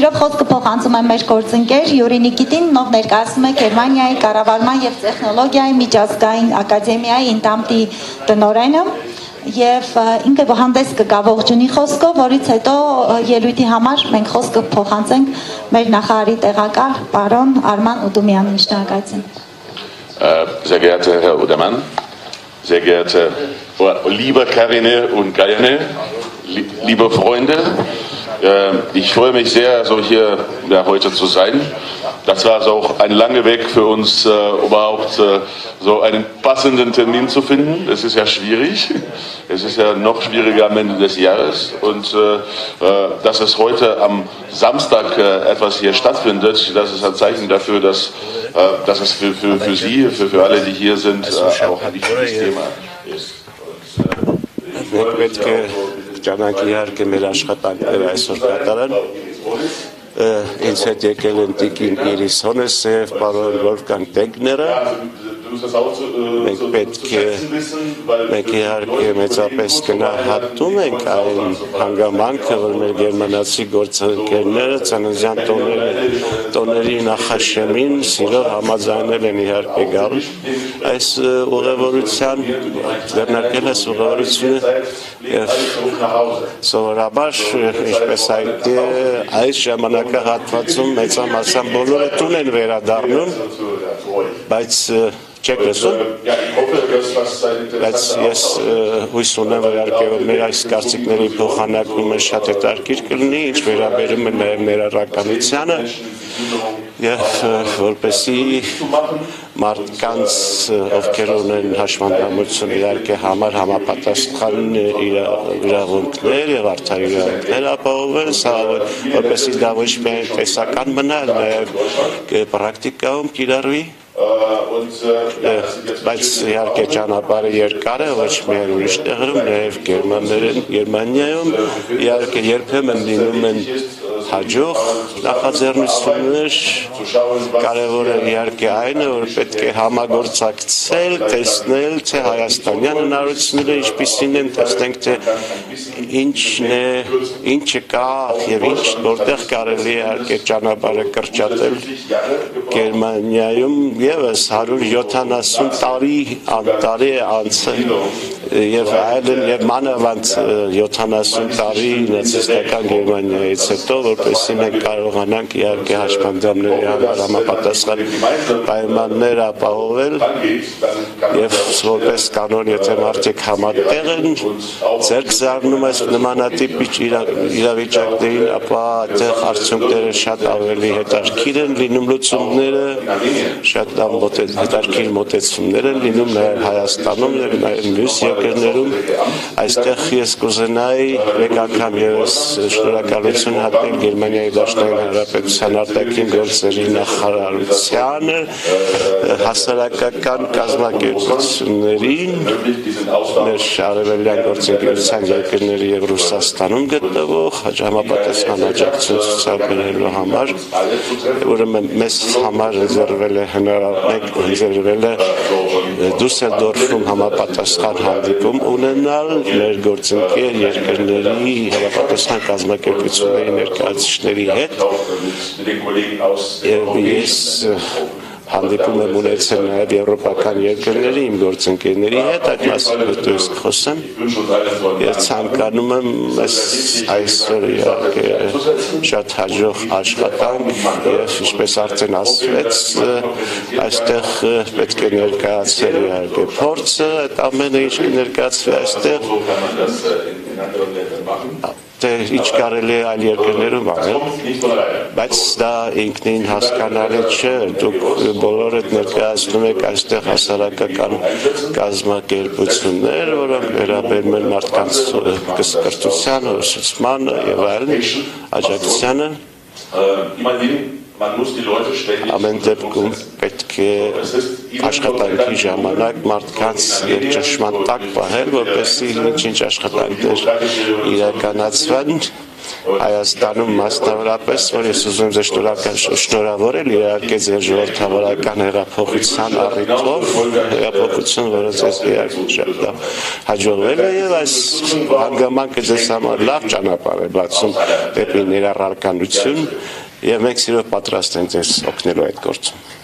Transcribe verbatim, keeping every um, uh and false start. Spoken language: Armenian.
Իրոք խոսքը փոխանցում եմ մեր գործընկեր Յուրի Նիկիտին, ով ներկայացնում է Գերմանիայի կառավարման եւ տեխնոլոգիայի միջազգային ակադեմիայի INTAMT-ի տնօրենը եւ ինքը հանդես կգա ողջունի խոսքով, որից հետո ելույթի համար մենք խոսքը փոխանցենք մեր նախարարի տեղակալ պարոն Արման Ուդումյանին. Շնորհակալություն. Sehr geehrter Herr Udermann, sehr geehrte liebe Karine und Gayane, liebe Freunde, ich freue mich sehr, so hier ja, heute zu sein. Das war also auch ein langer Weg für uns, äh, überhaupt äh, so einen passenden Termin zu finden. Es ist ja schwierig. Es ist ja noch schwieriger am Ende des Jahres. Und äh, äh, dass es heute am Samstag äh, etwas hier stattfindet, das ist ein Zeichen dafür, dass, äh, dass es für, für, für Sie, für, für alle, die hier sind, äh, auch ein wichtiges Thema ist. Ինձ հետ եկել են տիկին Իրիս Հոնեսև, պարոն Վոլֆգանգ Տեգները, մենք պետք է, մենք իհարկե մեծապես գնահատում ենք այն հանգամանքը, որ մեր գերմանացի գործընկերները ծննդյան տոների նախաշեմին սիրով համաձայնել են իհարկե գալ այս ուղևորության, ձեռնարկել այս ուղևորությունը եւ սովորաբար ինչպես հայտնի է այս ժամանակահատվածում մեծամասամբ բոլորը տուն են վերադառնում, բայց չեք լսում, բայց ես հույս ունեմ, որ իհարկե որ մեր այս կարծիքների փոխանակումը շատ հետաքրքիր կլինի, ինչ վերաբերում է նաև ներառականությանը եւ որպեսզի մարդկանց ովքեր ունեն հաշմանդամություն իհարկե համար համապատասխան իրավունքներ եւ արդար իրավունքներ ապահովեն, սա որպեսզի դա ոչ միայն տեսական մնա, նաեւ պրակտիկայում կիրառվի. Բայց իհարկե ճանապարհը երկար է, ոչ միայն ուրիշ տեղերում, նաև Գերմանիայում իհարկե երբեմն լինում են հաջող նախաձեռնություններ, կարևորը իհարկե այն է, որ պետք է համագործակցել, տեսնել, թե հայաստանյան հնարավորությունները ինչպիսին են, տեսնենք, թե ինչն է, ինչը կա եւ ինչ որտեղ կարելի է իհարկե ճանապարհը կրճատել Գերմանիայում Եվս հարյուր յոթանասուն տարի անտարի է անցել եւ այլն եւ մանավանդ յոթանասուն տարի նացիստական Գերմանիայից հետո որպեսզի մենք կարողանանք իհարկե հաշմանդամների համար համապատասխան պայմաններ ապահովել եւ որպես կանոն եթե մարդիկ համատեղ են ձեռք զարնում այս նմանատիպ իրավիճակներին ապա այդտեղ արդյունքները շատ ավելի հետաքրքիր են լինում լուծումները շատ հետաքրքիր մոտեցումներ են լինում նաև Հայաստանում եւ նաև մյուս երկրներում այստեղ ես կուզենայի մեկ անգամ եւս շնորհակալություն հատնել Գերմանիայի Դաշնային Հանրապետության արտաքին գործերի նախարարությանը հասարակական կազմակերպություններին մեր արևելյան գործընկերության երկրների եւ Ռուսաստանում գտնվող համապատասխան աջակցություն ցուցաբերելու համար ուրեմն մեզ համար ընձեռվել է հնարավորինք ընձեռվել է Դուսելդորֆում համապատասխան հանդիպում ունենալ մեր գործընկեր երկրների համապատասխան կազմակերպությունների ներկայացուցիչների հետ եւ ես հանդիպում եմ ունեցել նաև եվրոպական երկրների իմ գործընկերների հետ, այդ մասին հետո ես կխոսեմ եւ ցանկանում եմ այսօր իհարկե շատ հաջող աշխատանք եւ ինչպես արդեն ասվեց այստեղ պետք է ներկայացնել իհարկե փորձը, այդ ամենը ինչ կներկայացվի այստեղ թե ինչ կարելի է այլ երկրներում անել, բայց դա ինքնին հասկանալի չէ, դուք բոլորդ ներկայացնում եք այստեղ հասարակական կազմակերպություններ, որոնք վերաբերում են մարդկանց կրթությանը, ուսուցմանը եւ այլն, աջակցությանը ամեն դեպքում պետք է աշխատանքի ժամանակ մարդկանց ճշմարտ տակ պահել, որպեսզի ինչ-ինչ աշխատանքներ իրականացվեն Հայաստանում մասնավորապես, որ ես ուզում եմ շնորհավորել իհարկե ձեր ժողովրդավարական հեղափոխության առիթով, հեղափոխություն, որը ձեզ իհարկե շատ լավ հաջողվել է եւ այս հանգամանքը ձեզ համար լավ ճանապարհ է բացում դեպի ներառականություն եւ մենք սիրով պատրաստ ենք ձեզ օգնելու այդ գործում։